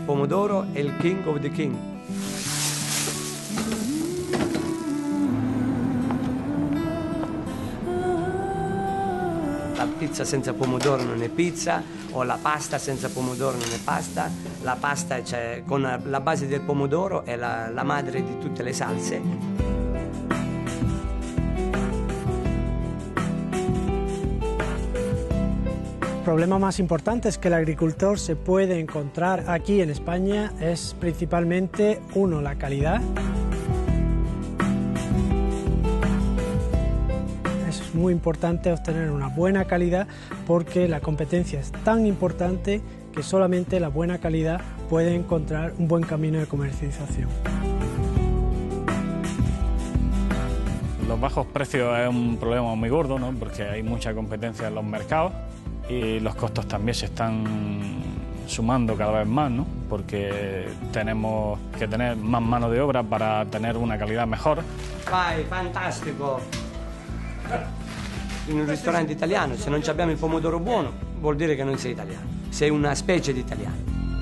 pomodoro è il king of the king. La pizza senza pomodoro non è pizza, o la pasta senza pomodoro non è pasta. La pasta con la base del pomodoro è la madre di tutte le salse. El problema más importante es que el agricultor se puede encontrar aquí en España es principalmente, uno, la calidad. Es muy importante obtener una buena calidad porque la competencia es tan importante que solamente la buena calidad puede encontrar un buen camino de comercialización. Los bajos precios es un problema muy gordo, ¿no? Porque hay mucha competencia en los mercados y los costos también se están sumando cada vez más, ¿no? Porque tenemos que tener más mano de obra para tener una calidad mejor. Vai, fantastico! In un ristorante italiano, se non abbiamo il pomodoro buono, vuol dire che non sei italiano, sei una specie di italiano.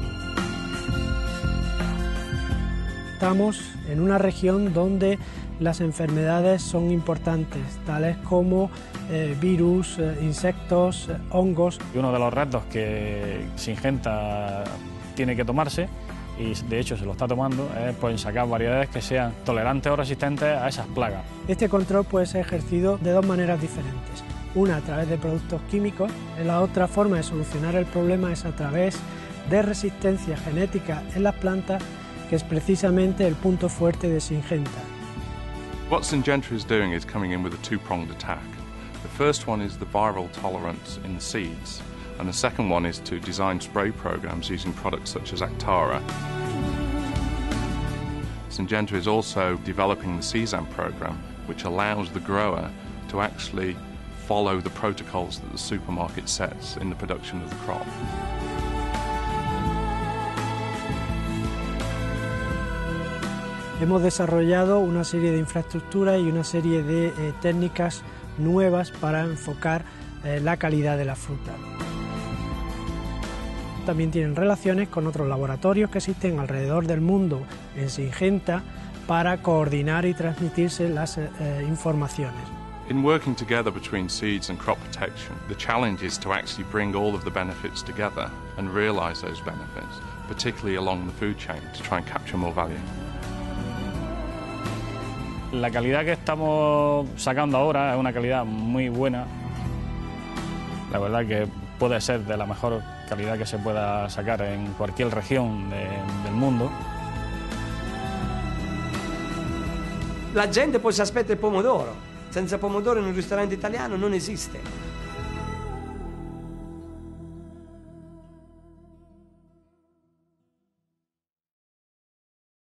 Estamos en una región donde las enfermedades son importantes, tales como virus, insectos, hongos. Y uno de los retos que Syngenta tiene que tomarse, y de hecho se lo está tomando, es pues, sacar variedades que sean tolerantes o resistentes a esas plagas. Este control puede ser ejercido de dos maneras diferentes. Una a través de productos químicos, la otra forma de solucionar el problema es a través de resistencia genética en las plantas, que es precisamente el punto fuerte de Syngenta. What Syngenta is doing is coming in with a two-pronged attack. The first one is the viral tolerance in the seeds, and the second one is to design spray programs using products such as Actara. Syngenta is also developing the Sesam program, which allows the grower to actually follow the protocols that the supermarket sets in the production of the crop. Hemos desarrollado una serie de infraestructuras y una serie de técnicas nuevas para enfocar la calidad de la fruta. También tienen relaciones con otros laboratorios que existen alrededor del mundo en Syngenta para coordinar y transmitirse las informaciones. In working together between seeds and crop protection, the challenge is to actually bring all of the benefits together and realise those benefits, particularly along the food chain, to try and capture more value. La calidad que estamos sacando ahora es una calidad muy buena. La verdad que puede ser de la mejor calidad que se pueda sacar en cualquier región del mundo. La gente poi si aspetta il pomodoro. Senza pomodoro in un ristorante italiano non esiste.